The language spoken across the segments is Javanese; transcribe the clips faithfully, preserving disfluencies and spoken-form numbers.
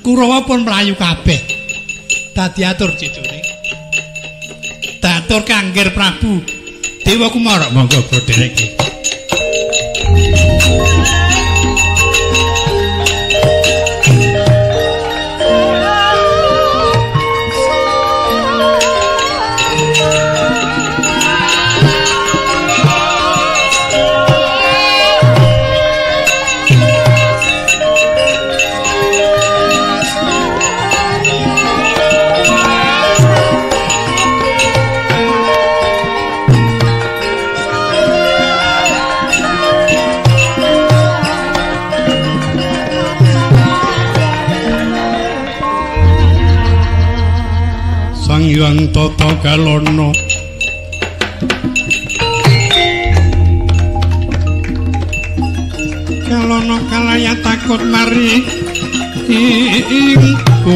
Kurawa pun mlayu kabeh. Dadi atur jejune. Datur Kanggir Prabu Dewa Kumara monggo brodhereke. Hyang Tata Kalana Kalana kalaya takut mari ingku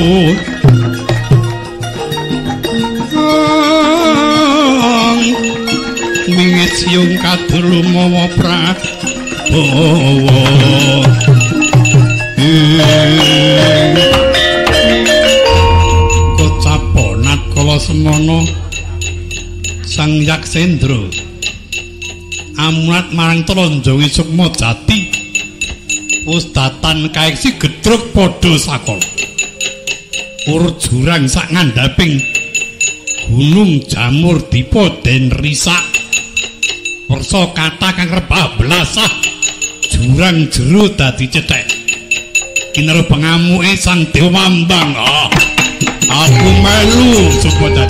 mingit siung kadulu mawa Prabowo semono Sang Yaksendra amunat marang Tronjongi Sukma Jati Ustatan kaeksi gedruk padha sakala urut jurang sak ngandhaping Gunung Jamur Dipa den risak persa kathah kang rebah blasah jurang jero dadi cethek kinero pengamuke Sang Dewa Mambang ah. Aku melu Sukodat.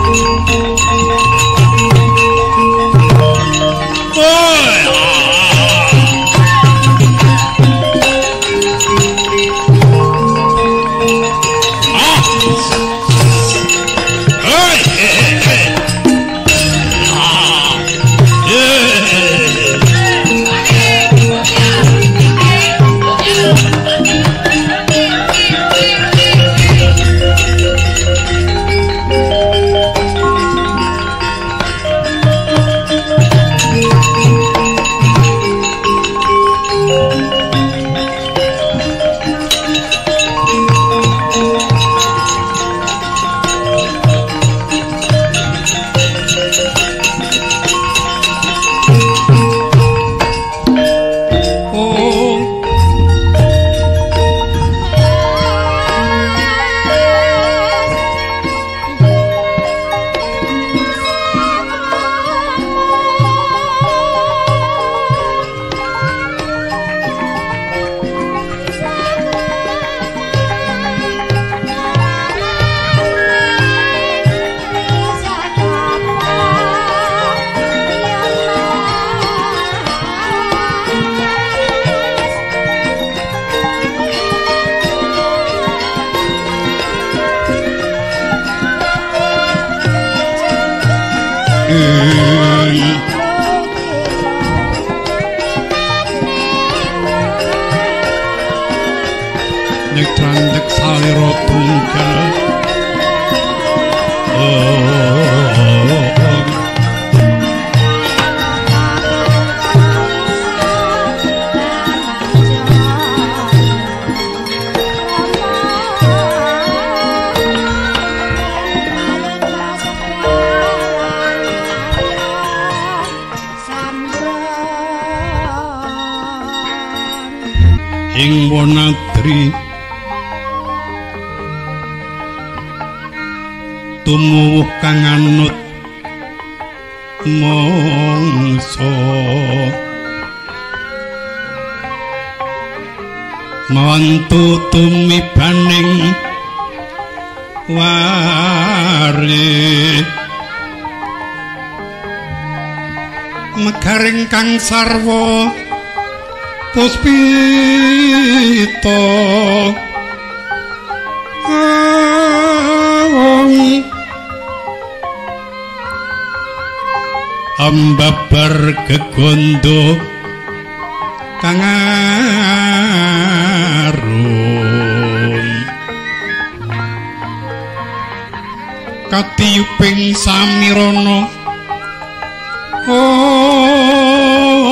Ing Wonadri tumuwuh kang anut mangsa mawantu tumibaning wari megaring kang sarwa Puspita awang ambabar gegondo kang arum katiyuping samirana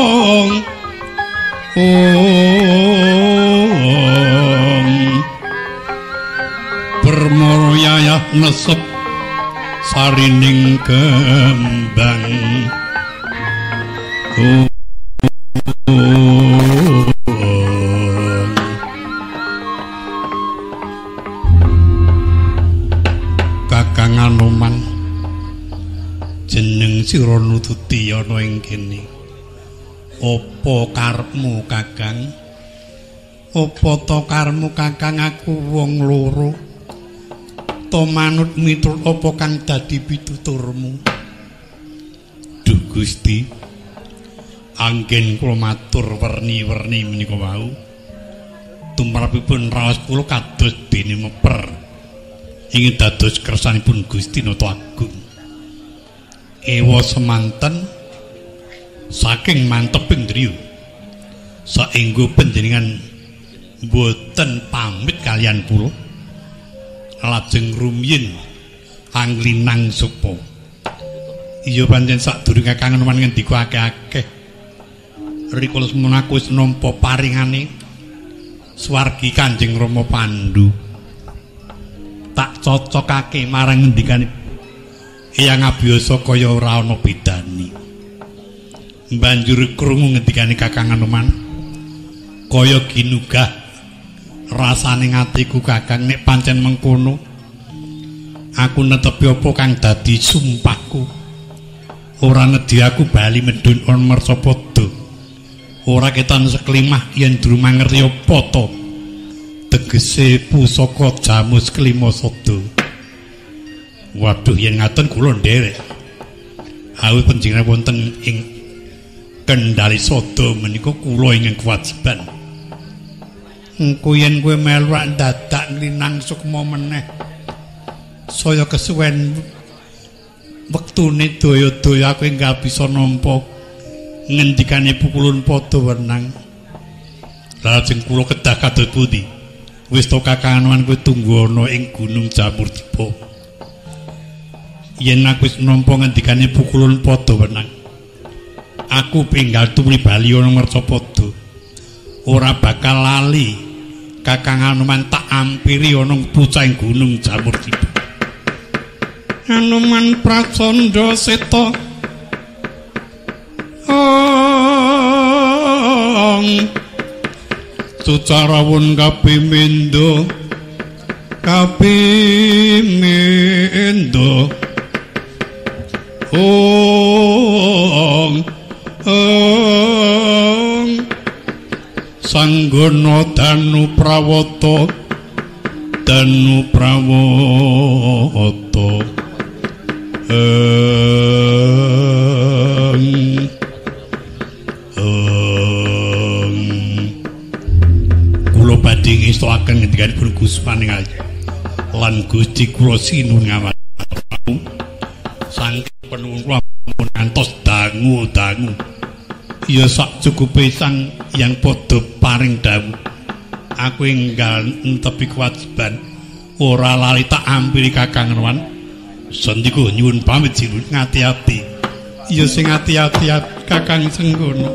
ong Om nesep sarining kembang oh, oh, oh. Kakang Anoman jeneng sira nututi ana ing kene apa karepmu Kakang apa to karepmu Kakang aku wong loro to manut miturut apa kang dadi pituturmu Duh Gusti anggen kula matur werni-werni menika wau tumrapipun raos kula kados dene meper ingin dados kersanipun Gusti Nata Agung ewa semanten saking manteping driya saengga panjenengan boten pamit kalian kula lajeng rumiyin anglinang supa iya pancen sadurunge Kakang Anoman ngendika akeh-akeh rikala semono aku wis nampa paringane swargi Kanjeng Rama Pandhu tak cocokake marang ngendikane Eyang Abiyasa kaya ora ana bedane banjur krungu ngendikane Kakang Anoman kaya ginugah rasane ngatiku Kakang nek pancen mengkono aku netepi apa kang dadi sumpahku ora nedhi aku bali medhun on Mersapada ora ketan seklimah yen durung mangerti apa to tegese pusaka jamus kelima sada waduh yen ngaten kula nderek awit panjenengan wonten ing Kendali Sada menika kula ingkang kewajiban engko yen kowe melu dadak linang sukma meneh saya kesuwen wektune daya-daya aku enggal bisa nampa ngendikane pukulun pada wenang lajeng kula kedah kados pundi wis to Kakang Anoman kowe tunggu ana ing Gunung Jamurdipa yen aku wis nampa ngendikane pukulun pada wenang aku penggal tumri bali ana Mersapada ora bakal lali Kakang Anoman tak ampiri ana pucahing Gunung Jamurdipa Anoman Pracandha Seta ong Sucarawun kapimindo kapimindo ong ong Sanggono Danu Prawata Danu Prawata eng eng kula badhe ngestoaken ngendikanipun Gusti Paningal lan Gusti kula sinuwun ngawaku saking penuwun kula pun ngantos dangu-dangu ya sak cukupe sang yang padha paring dawuh aku enggal netepi kewajiban ora lali tak ampiri Kakang Anoman sandika nyuwun pamit sinuwun ngati-ati ya sing ati-ati Kakang Senggono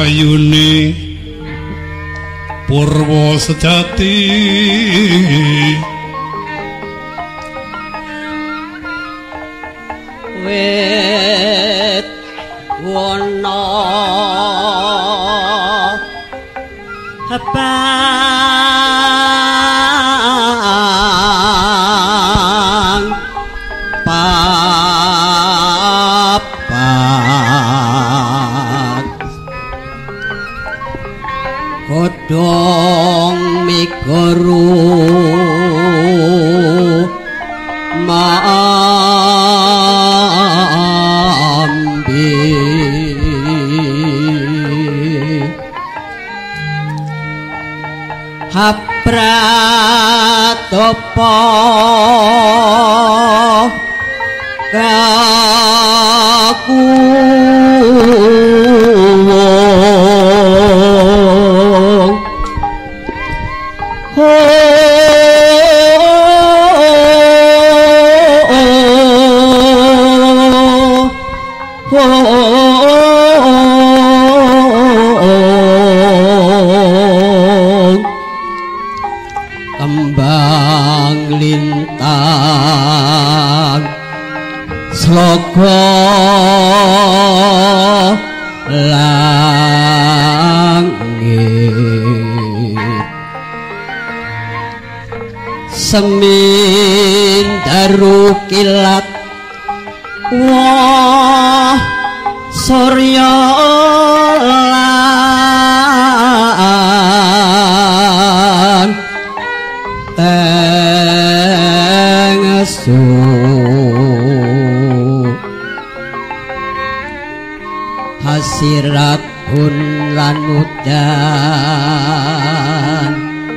ayune purwa sejati wit wana habang papat kodong migoro maambi hapratopo kaku kembang lintang slogo langit semindaru kilat wah surya lan tengsu hasirat pun lan udan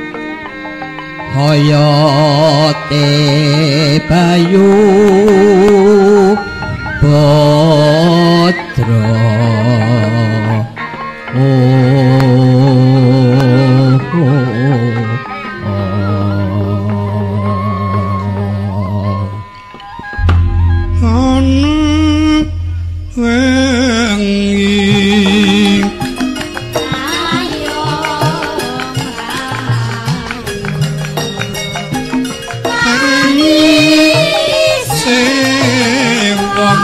hoyote bayu putra oh, oh, oh. ana wengi ayo sewang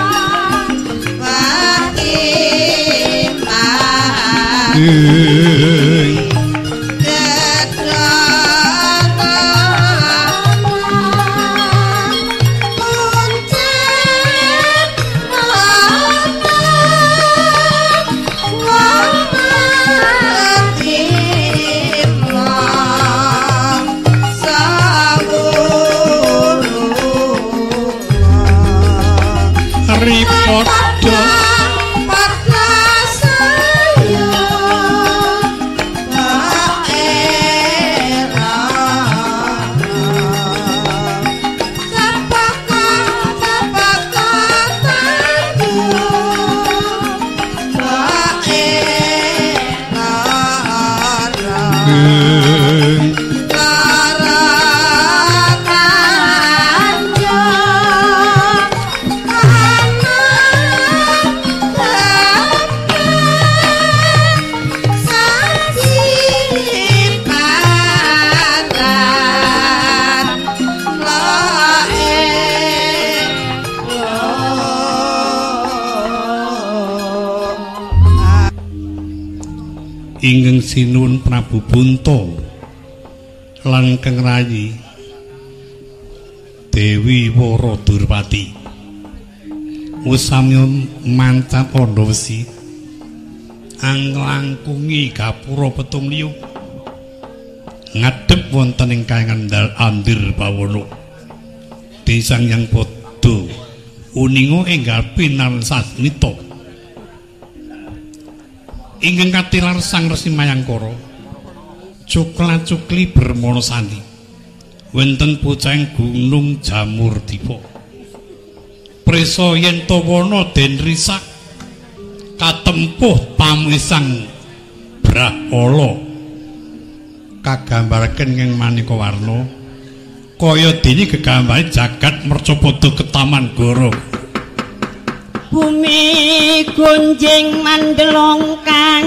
ingkang sinuwun Prabu Bunta lan Kang Rayi Dewi Wara Durpati usami mancat Pandha Wesi anglangkungi gapura petung liya ngadhep wonten ing Kangandal Andir Bawana Desa Hyang Pada uninga enggal pinar sasmita ingkang katilar Sang Resi Mayangkara cukla-cukli bermono sandi wonten pucahing Gunung Jamurdipa prisa yen tawana den risak katempuh pamisang Brahmala kagambaraken ing manika warna kaya dene gegambare jagat mercapada ketaman goro bumi gunjing mandelong kang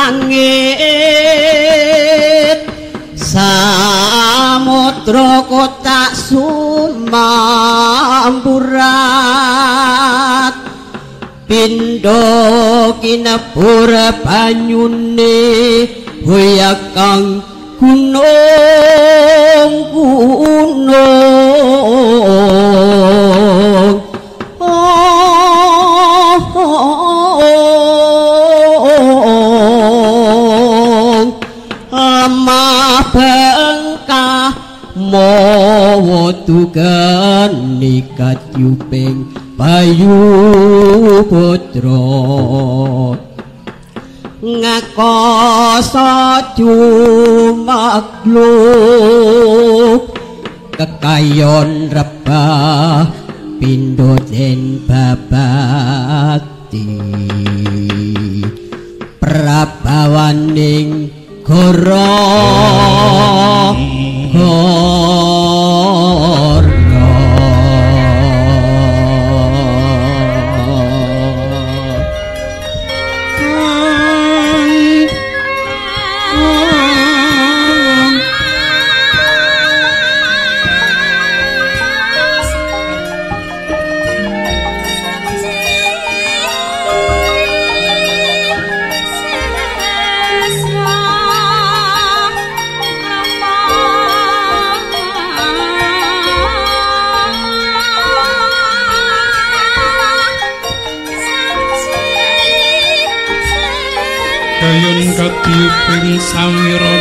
langit samudra kotak sumamburat pindho kinepur banyune hoyak kang gunung gunung oh, oh, oh, amah bengkah mawa tugan nikat yuping bayu putra ngakoso jumakluk kekayon rebah pindho den babakti prabawaning goro goro kayon katiuping sawiron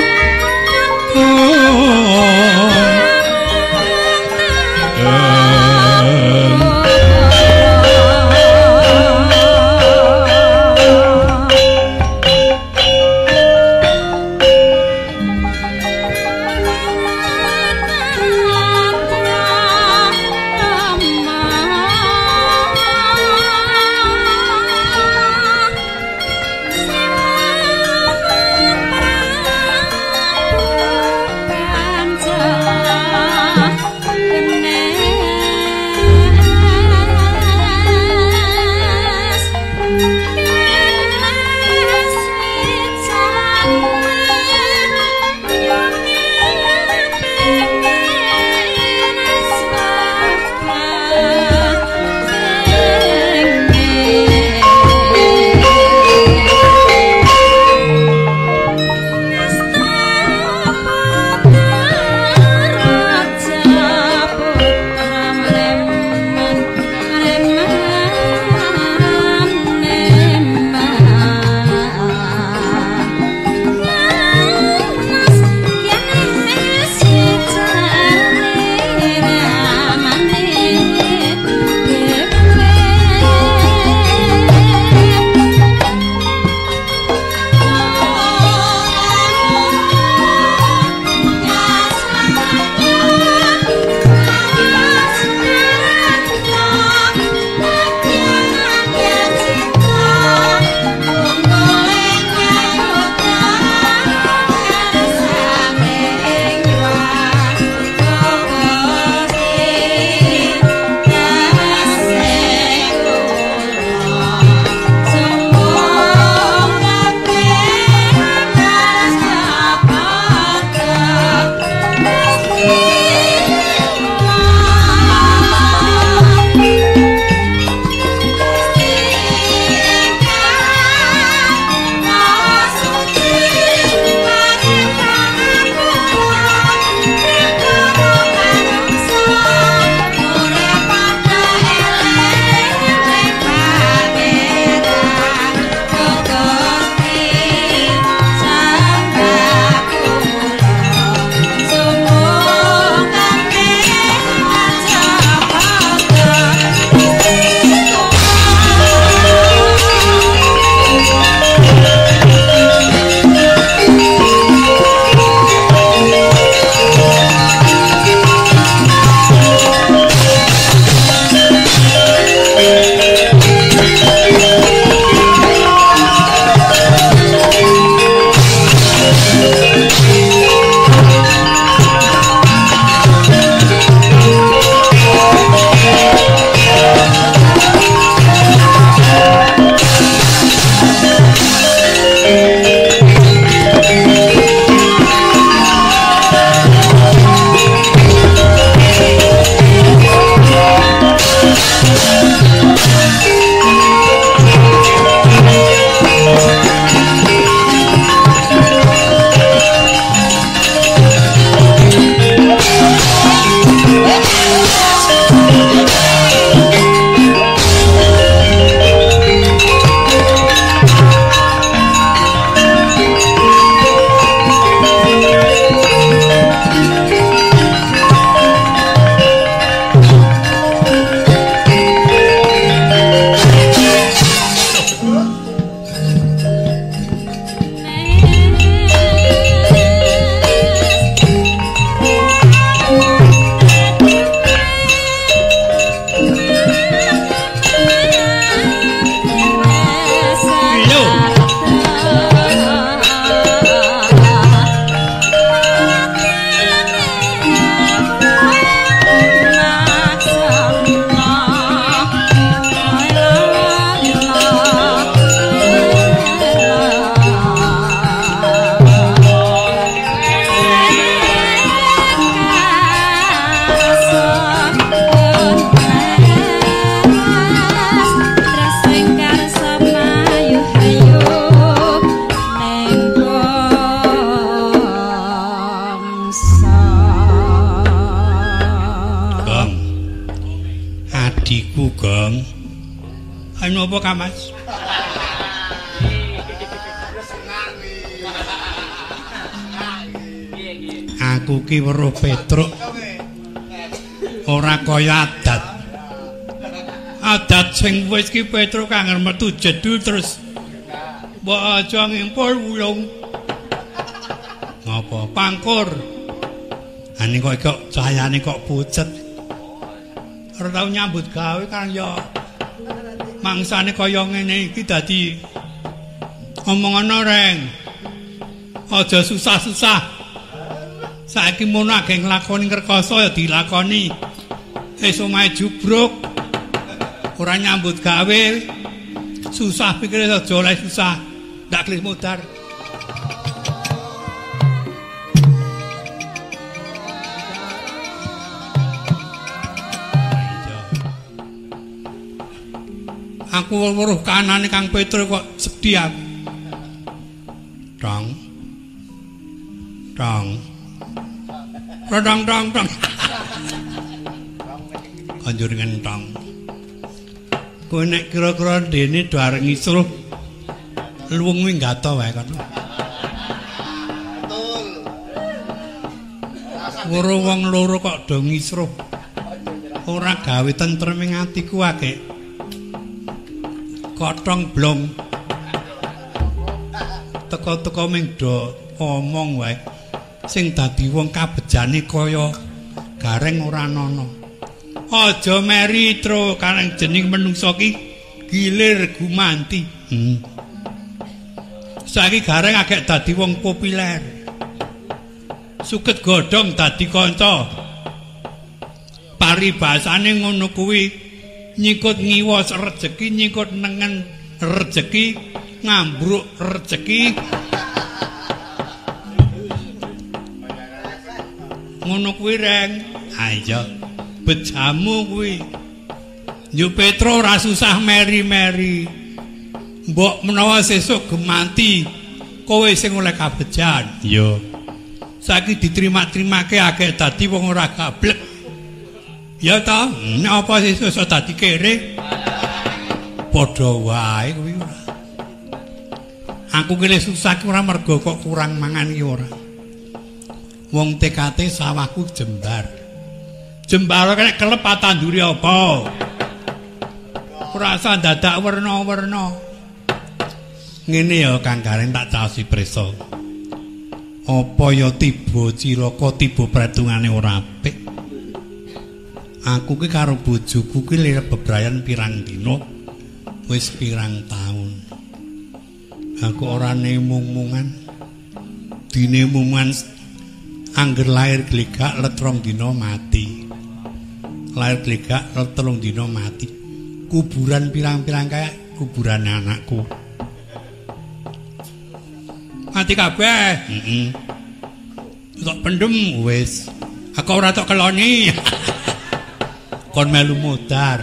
Oh Adiku, Gong. Anu apa Kamas? Aku ki weruh Petruk. Ora kaya adat. Adat sing wis ki Petruk kangen metu jedul terus mbok aja ngimpul wulung. Ngapa pangkur? Ane kok kok cahayane kok pucet. Ora tau nyambut gawe kan ya mangsane kaya ngene iki dadi omongana reng. Aja susah-susah. Saiki mono akeh nglakoni ngrekasa ya dilakoni. Esuk mae jubruk. Ora nyambut gawe. Susah pikire aja oleh susah. Ndak klis modar. Aku weruh kanane Kang Petruk kok sedih aku. Dong. Dong. Dong dong dong. Kanjur ngentong. Kowe nek kira-kira dene do arep ngisruh luwung kuwi gato wae kan. Betul. Weruh wong loro kok do ngisruh. Ora gawe tentrem ing atiku akeh. Kotong blong. Teko-teko ming do omong wae. Sing dadi wong kabejane kaya gareng ora ana. Aja meri tro kareng jeneng menungsa ki gilir gumanti. Hmm. Saiki gareng agek dadi wong populer. Suket godhong dadi kanca. Paribasane ngono kuwi nyikut ngiwas rejeki, nyikut nengen rejeki, ngambruk rejeki. Ngono kuwi reng. Ayo bejamu kuwi. Yo Petro ora susah meri-meri. Mbok menawa sesuk gemanti kowe sing oleh kabejan. Yo. Saiki diterima-terimake akeh dadi wong ora gablek. Ya ta, nek apa sesuk iso dadi kere? Padha wae kuwi ora. Aku kene susah ora mergo kok kurang mangan iki ora. Wong T K T sawahku jembar. Jembar kena kelep tanduri apa? Ora usah dadak werna-werna. Ngene ya Kang Gareng tak caosi preso. Apa ya tiba cilaka tiba pretungane ora apik. Aku ki karo bojoku ki lek bebrayan pirang dina wis pirang taun. Aku ora nemung-mungan. Dine mungan angger lahir glegak letrong dina mati. Lahir glegak letrong dina mati. Kuburan pirang-pirang kaya kuburan anakku. Mati kabeh. Heeh. Tok pendem wis. Aku ora tok keloni. Kon melu modar.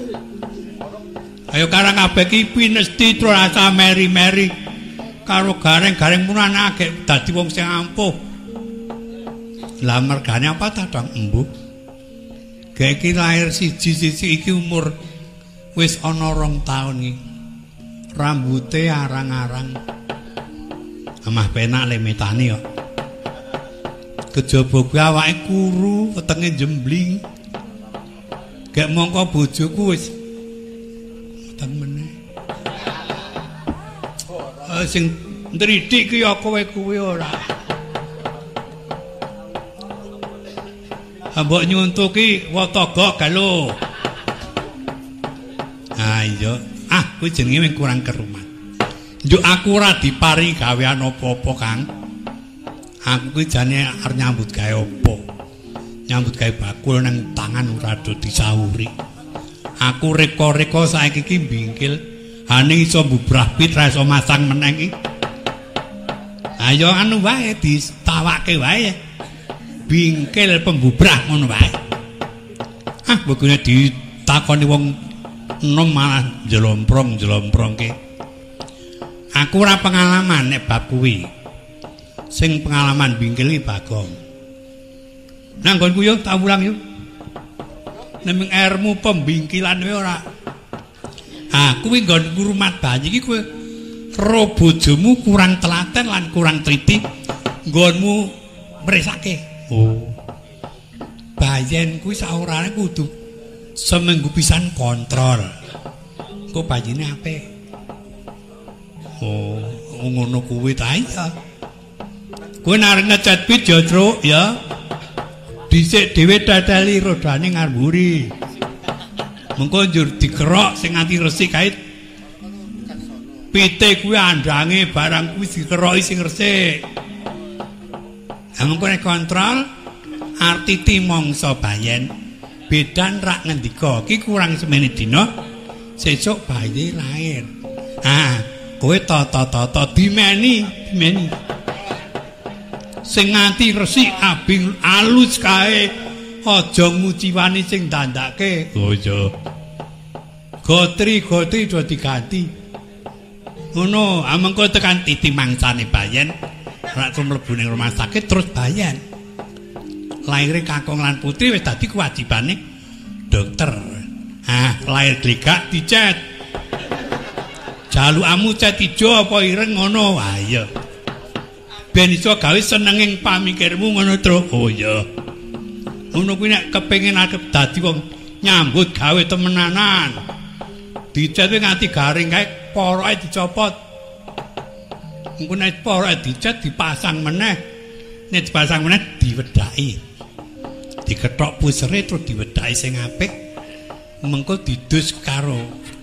Ayo karang kabeh ki pinesti terus rasa meri-meri karo gareng-gareng munan akeh dadi wong sing ampuh. Lah mergane apa ta, Dong? Embuh. Gek iki lahir siji-siji iki umur wis ana rong taun iki. Rambute arang-arang. Amah penak le metani yo. Kejaba kuwi awake kuru, wetenge jembling. Gek mongko bojoku wis weteng meneh. Ah sing ndridik ki ya kowe kuwi ora. Mbok nyuntuki wataga galo. Ah iya, ah kuwi jenenge wing kurang kerumat. Njuk aku ora dipari gawean apa-apa, Kang. Aku kuwi jane arep nyambut gawe apa? Nyambut gawe bakul nang tangan ora do disauri. Aku reka-reka saiki iki bingkil, hane iso mbubrah pit ra iso masang meneng iki. Ayo anu wae ditawake wae. Bingkil pembubrah ngono wae. Ah, begune ditakoni wong enom malah jelomprong-jelomprongke. Aku ora pengalaman nek bab kuwi. Sing pengalaman bingkil iki Bagong. Nang nggonku yo tak ulang yo. nemeng airmu pembingkilan kowe ora. Ah, kuwi nggon ngrumat bayi iki kowe ro bojomu kurang telaten lan kurang teliti nggonmu mresake. Oh. Bayen kuwi saurane kudu seminggu pisan kontrol. Kok bayine apik. Oh, ngono kuwi ta iya. Kowe nek ngecat pijo, Truk, ya. Dhisik dhewe dadali rodane ngamburi. Mengko njur dikerok sing nganti resik kae. Pite kuwi andange barang kuwi dikeroki sing resik. Lah mengko nek kontrol arti timongso bayen bedan rak ngendika iki kurang semene dina sesuk bayi lahir. Ah, kowe tata-tata dimeni, dimeni. Sing nganti resik abing alus kae aja nguciwani sing dandake. Oh iya. Gotri-gotri do diganti. Ngono, amengko tekan titi mangsane bayen ora terus mlebu ning rumah sakit terus bayen. Laire kakung lan putri wis dadi kewajibane dokter. Ah, lahir glegak dicet. Jalukamu cet ijo apa ireng ngono. Wah iya. Ben iso gawe senenging pamikirmu ngono, Truk. Oh iya. Ngono kuwi nek kepengin arep dadi wong nyambut gawe temenanan. Dicet nganti garing kae poroke dicopot. Engko nek poroke dicet dipasang meneh. Nek dipasang meneh diwedhaki. Dikethok pusere terus diwedhaki sing apik. Mengko didus karo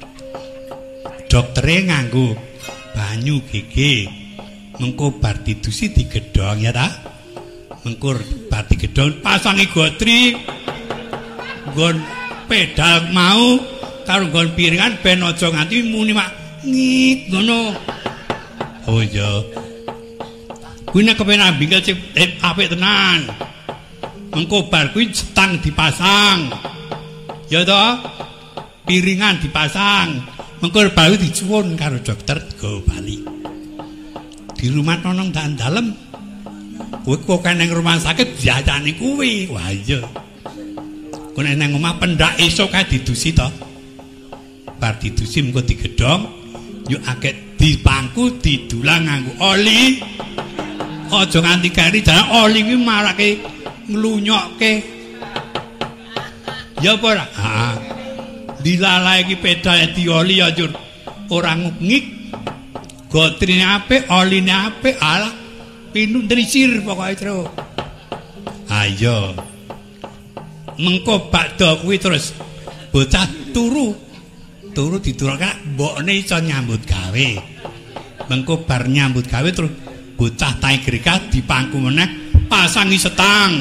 doktere nganggo banyu gege. Mengko bar didusi digedhong ya ta. Mengko bar digedhong pasangi gotri nggon pedal mau karo nggon piringan ben aja nganti muni mak ngit ngono. Oh iya. Kuwi nek kepen ambingkel sing eh, apik tenan. Mengko bar kuwi stang dipasang. Ya ta? Piringan dipasang. Mengko baru dicuwun karo dokter go bali. Di rumah nonong dan dalem kowe kok nang rumah sakit diajani kuwi. Wah iya. Kowe nang omah pendak esuk kae didusi to. Bar didusi mengko digedhong yo akeh di bangku didulang nganggo oli. Aja nganti kari dalan oli kuwi marake nglunyokke. Ya apa ora? Ha. Dilalae iki pedal dioli ya jur ora ngik. Gotrine apik, oline apik, alah pinu ndrisir pokoke, Truk. Ayo. Mengko bakda kuwi terus bocah turu. Turu didurake mbokne iso nyambut gawe. Mengko bar nyambut gawe terus bocah Tigrika dipangku meneh pasangi setang.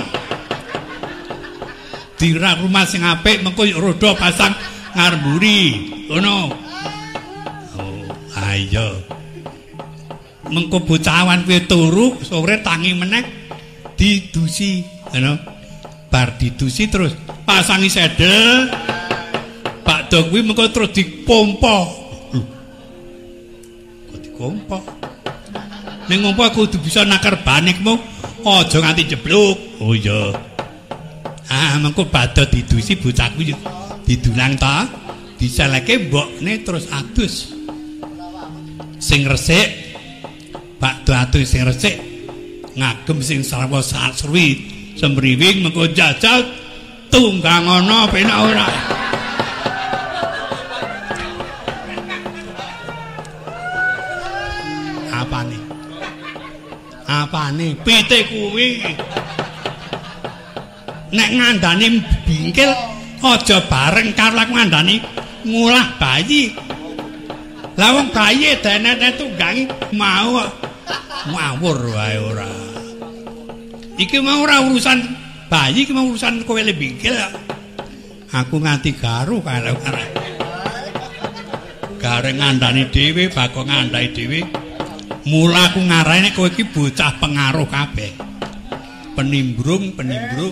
Dira rumah sing apik mengko rodo pasang ngarburi. Ngono. Oh, ayo. Mengko bocahan kuwi turu sore tangi meneh didusi ngono bar didusi terus pasangi sedel bakda kuwi mengko terus dipompo lho kok dipompo ning ngompo kudu bisa nakar banikmu aja nganti jeblok. Oh iya. Ah mengko badhe didusi bocah kuwi didulang ta diseleke mbokne terus adus sing resik Pak Datu sing resik ngagem sing sarwa sarwi semriwing mengko jajal tunggang ana penak ora. Apane? Apane? Pite kuwi. Nek ngandani bingkil aja bareng karo ngandani ngulah bayi. Lah wong bayi denene tunggangi mau ngawur wae ora. Iki mau ora urusan bayi, iki mau urusan kowe le bingkil. Aku nganti garu karo arek. Gareng ngandani dhewe, bakok ngandani dhewe. Mula aku ngarani kowe iki bocah pengaruh kabeh. Penimbrung, penimbrung.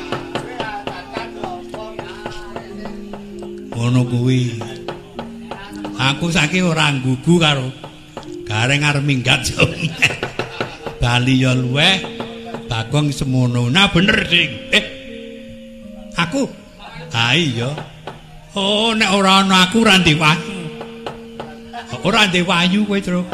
Ngono kuwi. Aku saiki ora nggugu karo gareng arep minggat. Bali ya luweh, Bagong semono. Nah bener, Ding. Eh. Aku. Lah iya. Oh nek ora ana aku ora ndek wayu. Ora ndek wayu kowe, Tru.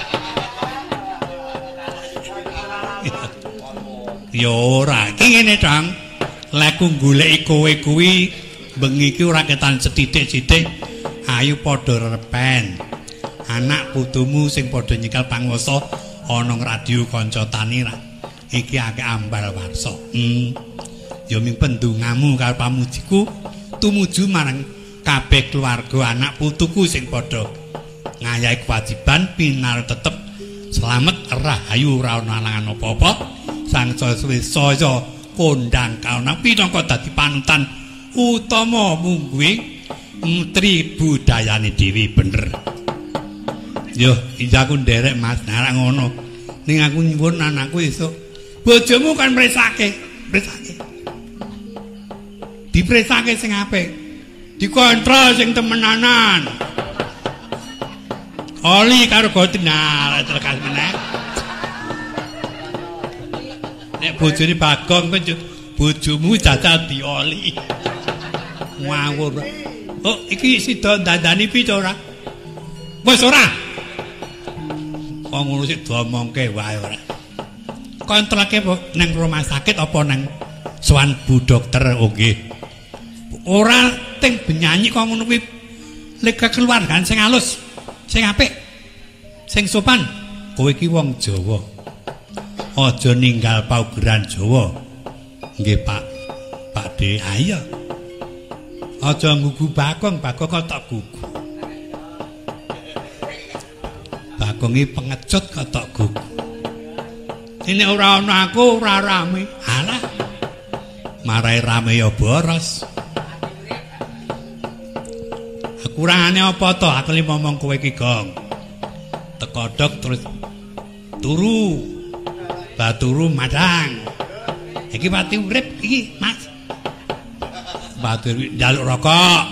Ya ora, iki ngene, Dang. Lek ku goleki kowe kuwi bengi iki ora ketan sethithik-sithik. Ayo padha repen. Anak putumu sing padha nyekel panguwasa ana radio kanca tani ra. Iki akeh ambal warsa. Hmm. Ya ming pendungamu karo pamujiku tumuju marang kabeh keluarga anak putuku sing padha ngayahi kewajiban pinar tetep slamet rahayu ora ana alangan apa-apa. Sang saya kondang kauna pinangka dadi panutan utama mungguing menteri budayane dhewe bener. Yo, iya aku nderek Mas, nek ngono. Ning aku nyuwun anakku esuk bojomu kan mresake, mresake. Dipresake sing apik. Dikontrol sing temenanan. Oli karo gotinar telekas meneh. Nek bojone Bagong kok bojomu jajal dioli. Ngawur. Oh, iki sida dandani pi to ora? Wis ora. Wong ngono sik diomongke wae ora. Kontrolke nang rumah sakit apa nang sowan Bu Dokter oh nggih. Ora ting benyanyi kok ngono kuwi lega keluargaan sing alus, sing apik, sing sopan. Kowe iki wong Jawa. Aja ninggal paugeran Jawa. Nggih, Pak. Pak De, ayo. Aja ngugu Bagong, Bagong kok tak gugu. Bagong iki pengecut kok tak gugu. Ini ora ana aku ora rame. Alah. Marai rame ya boros. Kurangane apa to? Aku li ngomong kowe iki, Gong. Tekodok terus turu. Baturu madang. Iki pati urip iki, Mas. Batur njaluk rokok.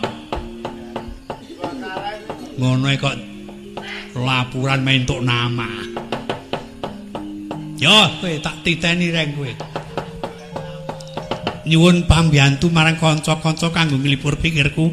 Ngono kok laporan mentuk nama. Yo, kowe tak titeni reng kowe. Nyuwun pambiyantu marang kanca-kanca kanggo nglipur pikirku.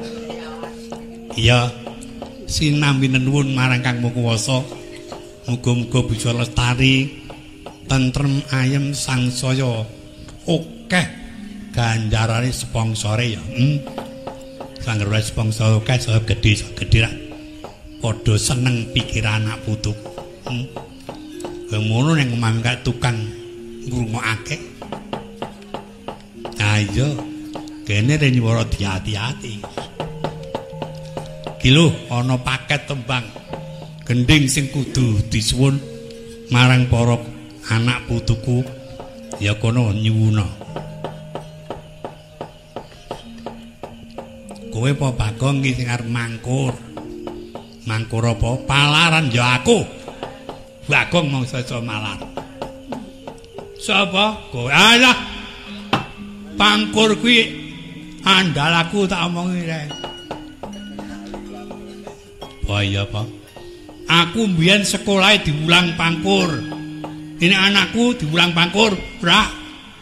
Iya, sinambi nuwun marang Kang Mukuwasa. Muga-muga bisa lestari, tentrem ayem sangsaya. Akeh ganjarane spongsore ya. Hmm. Sanggere sponsor akeh saya gedhe gedhe ra. Padha seneng pikir anak putu. Hmm. Ngono ning omah kaya tukang ngrungokake. Ayo, kene rene wara diati-ati. Kilo ana paket tembang gending sing kudu disuwun marang para anak putuku ya kono nyuwuna. Kowe apa Bagong iki sing arep mangkur. Mangkur apa? Palaran ya aku. Bagong mangsa malar. Sapa? Kowe alah. Pangkur kuwi andalaku tak omongi rek. Oh iya Pak. Aku mbiyen sekolah diulang pangkur. Ini anakku diulang pangkur, Brak.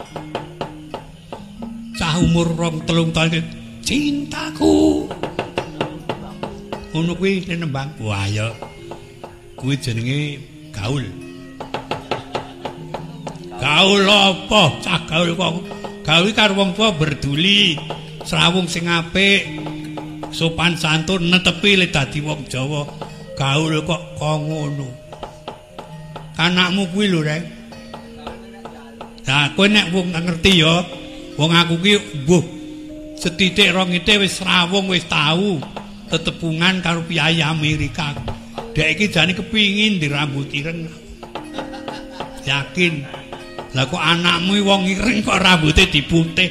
Cah umur rong telung tahun cintaku. Ngono kuwi nembang. Wah ya. Kuwi jenenge gaul. Gaul apa? Cah gaul kok. Gaul karo wong tuwa berduli. Srawung sing apik. Sopan santun netepi le dadi wong Jawa. Gaul kok kok ngono. Anakmu kuwi lho, Rek. Lah kowe nek wong ngerti ya, wong aku ki mbuh setitik rong ite wis rawung wis tahu tetepungan karo piyai Amerika. Dek iki jane kepingin di rambut ireng. Yakin. Lah kok anakmu wong ireng kok rambutnya diputih.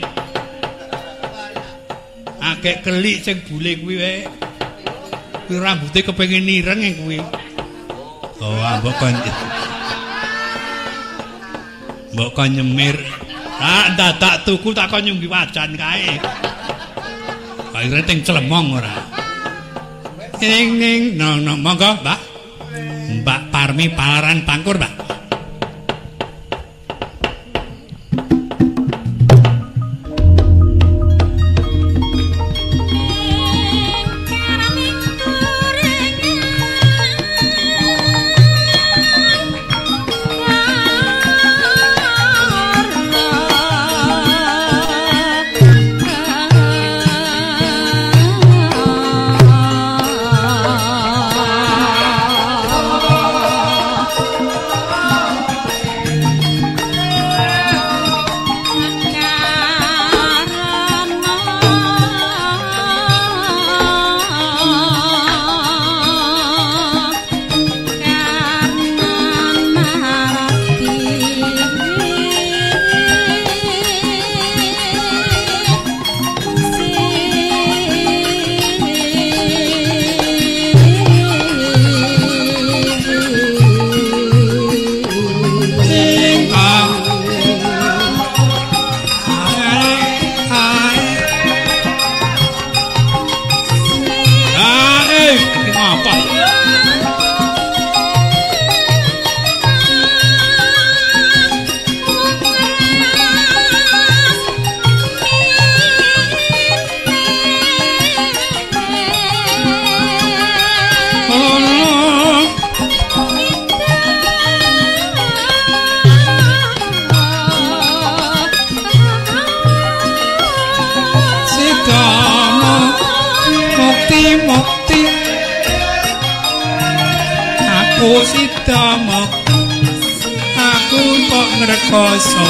Akeh kelik sing bule kuwi wae. Kuwi rambuté kepengin ireng e kuwi. Oh, mbok kon. Mbok kon nyemir. Ah, dadak tuku tak kon nyunggi wajan kae. Akhire teng Clemong ora. Ning ning no no monggo, Mbak. Mbak Parmi Palaran Pangkur, Mbak. aku sidama aku kok ngrekoso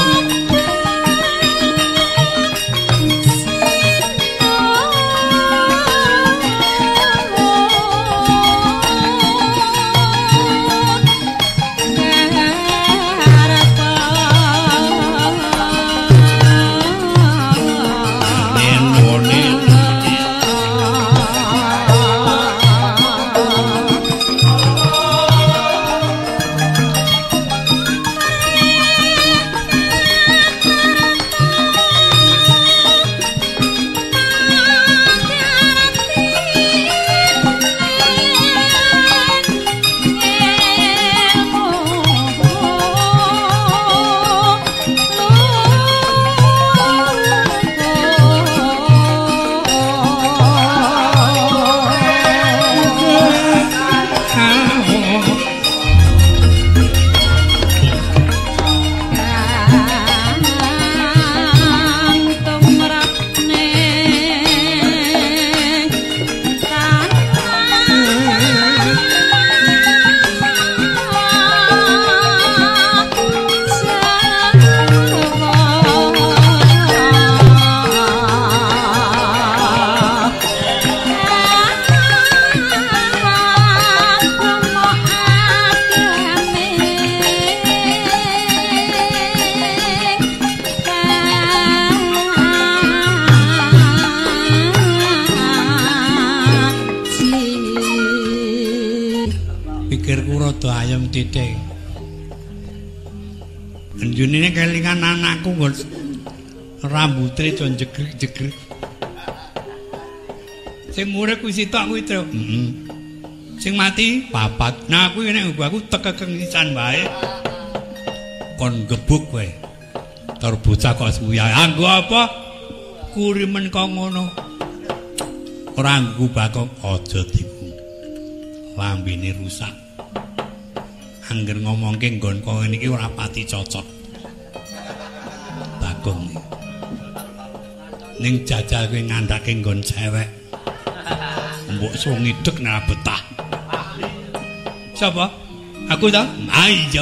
titik. Anjunine kelingan anakku nggon rambute con jegrek-jegrek. Sing urip kuwi sitok kuwi, Tru. Heeh. Sing mati papat. Nah, kuwi nek aku tekekeng sisan wae. Kon gebuk kowe. Tur bocah kok suya. Anggo apa? Kurimen kok ngono. Ora nggu bakok aja diku. Lambene rusak. Angger ngomongke nggon kowe niki ora pati cocok. Bagong. Ning jajal kowe ngandhake nggon cewek. Mbok so ngidek nek betah. Sapa? Aku ta? Ah iya.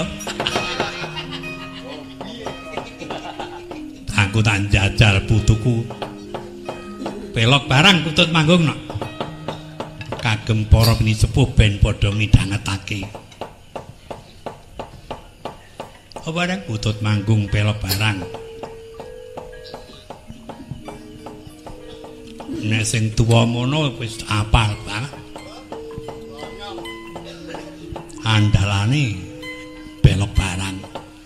Aku tak jajal putuku. Pelok barang kutut manggung nok. Kagem para pinisepuh ben padha midhangetake. Apa barang kutut manggung pelok barang. Nek sing tuwa mono wis apal banget. Andalane pelok barang.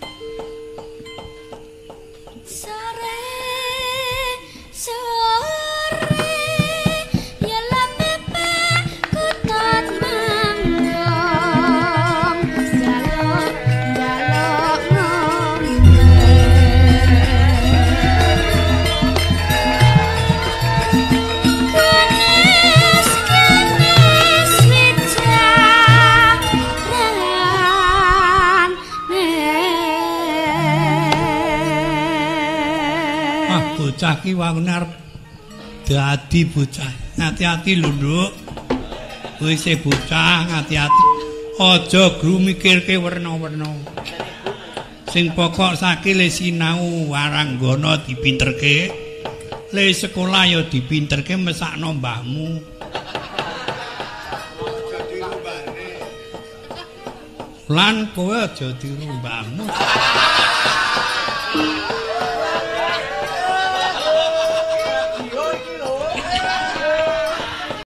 Bocah ki wangune arep dadi bocah. Hati-hati lho, Nduk. Wis e bocah, hati-hati. Aja gru mikirke werna-werna. Sing pokok saiki le sinau waranggana dipinterke. Le sekolah ya dipinterke mesakno mbahmu. Lan kowe aja tiru mbahmu.